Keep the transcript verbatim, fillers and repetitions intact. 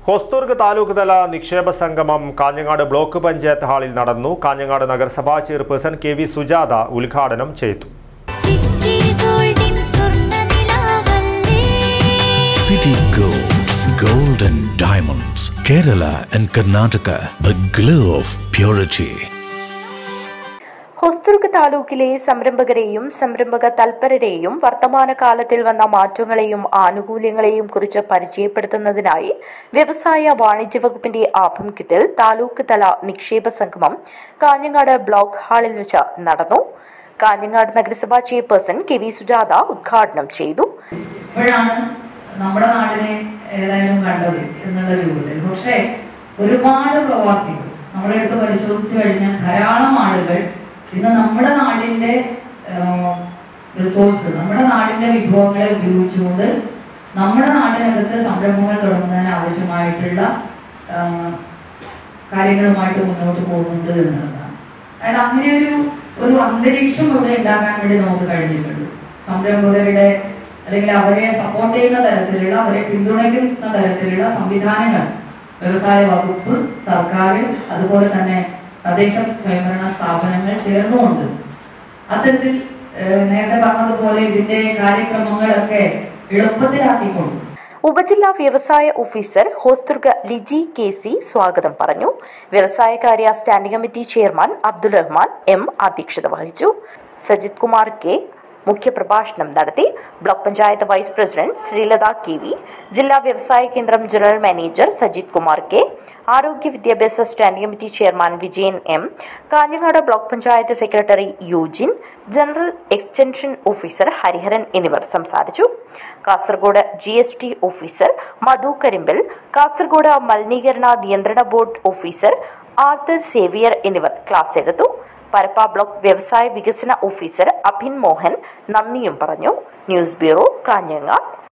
ഹൊസ്ദുർഗ് താലൂക്ക് തല നിക്ഷേപ സംഗമം കാഞ്ഞങ്ങാട് ബ്ലോക്ക് പഞ്ചായത്ത് ഹാളിൽ നടന്നു. കാഞ്ഞങ്ങാട് നഗരസഭാ ചെയർപേഴ്സൺ കെ വി സുജാത ഉദ്ഘാടനം ചെയ്തു. City Gold, Gold and Diamonds, Kerala and Karnataka, the glow of purity. Hosdurg താലൂക്കിലെ സംരംഭകരെയും സംരംഭക തൽപരരെയും വർത്തമാനകാലത്തിൽ വന്ന മാറ്റങ്ങളെയും ആനുകൂല്യങ്ങളെയും കുറിച്ച് പരിചയപ്പെടുത്തുന്നതിനായി വ്യവസായ വാണിജ്യ വകുപ്പിന്റെ ആഭിമുഖ്യത്തിൽ താലൂക്ക് തല നിക്ഷേപ സംഗമം കാഞ്ഞങ്ങാട് ബ്ലോക്ക് ഹാളിൽ വെച്ച് നടന്നു. കാഞ്ഞങ്ങാട് നഗരസഭാ ചെയർപേഴ്സൺ കെ വി സുജാത ഉദ്ഘാടനം ചെയ്തു. നമ്മുടെ നാടിനെ ഏതായാലും കണ്ടത് എന്നുള്ള രൂപത്തിൽ പക്ഷേ ഒരുപാട് പ്രവാസികൾ നമ്മളെടുത്ത് പരിശോധിച്ചു കഴിഞ്ഞാൽ ധാരാളം ആളുകൾ ഇന്ന് നമ്മുടെ നാടിന്റെ റിസോഴ്സ് നമ്മുടെ നാടിന്റെ വിഭവങ്ങളെ ഉപയോഗിച്ചുകൊണ്ട് നമ്മുടെ നാടിനകത്ത് സംരംഭങ്ങൾ തുടങ്ങുന്നതിന് ആവശ്യമായിട്ടുള്ള കാര്യങ്ങളുമായിട്ട് മുന്നോട്ട് പോകുന്നുണ്ട് എന്നുള്ളതാണ്. അതായത് അങ്ങനെ ഒരു ഒരു അന്തരീക്ഷം ഇവിടെ ഉണ്ടാക്കാൻ വേണ്ടി നമുക്ക് കഴിഞ്ഞിട്ടുണ്ട്. സംരംഭകരുടെ അല്ലെങ്കിൽ അവരെ സപ്പോർട്ട് ചെയ്യുന്ന തരത്തിലുള്ള അവരെ പിന്തുണയ്ക്കുന്ന തരത്തിലുള്ള സംവിധാനങ്ങൾ വ്യവസായ വകുപ്പ്, സർക്കാർ, അതുപോലെ തന്നെ തദ്ദേശ സ്വയംഭരണ സ്ഥാപനങ്ങൾ ചേർന്നുകൊണ്ട് അത്തരത്തിൽ നേരത്തെ പറഞ്ഞതുപോലെ ഇതിന്റെ കാര്യക്രമങ്ങളൊക്കെ എളുപ്പത്തിലാക്കിക്കൊണ്ട് ഉപജില്ലാ വ്യവസായ officer Hosdurg Liji K C സ്വാഗതം പറഞ്ഞു. വ്യവസായകാര്യ standing committee chairman Abdul Rahman M അധ്യക്ഷത വഹിച്ചു. സജിത് കുമാർ കെ മുഖ്യപ്രഭാഷണം നടത്തി. Block panchayat vice president Sreelatha K V, ജില്ലാ വ്യവസായ കേന്ദ്രം general manager Sajith Kumar K, ആരോഗ്യ വിദ്യാഭ്യാസ standing committee chairman Vijayan M, Kanhangad block panchayat secretary Eugene, general extension officer Hariharan എന്നിവർ സംസാരിച്ചു. Kasaragod G S T officer Madhu Karimbal, Kasaragod മലിനീകരണ നിയന്ത്രണ ബോർഡ് ഓഫീസർ ആർത്തർ സേവിയർ എന്നിവർ ക്ലാസ് എടുത്തു. പരപ്പ ബ്ലോക്ക് വ്യവസായ വികസന ഓഫീസർ അഭിൻ മോഹൻ നന്ദിയും പറഞ്ഞു. News bureau, Kanhangad.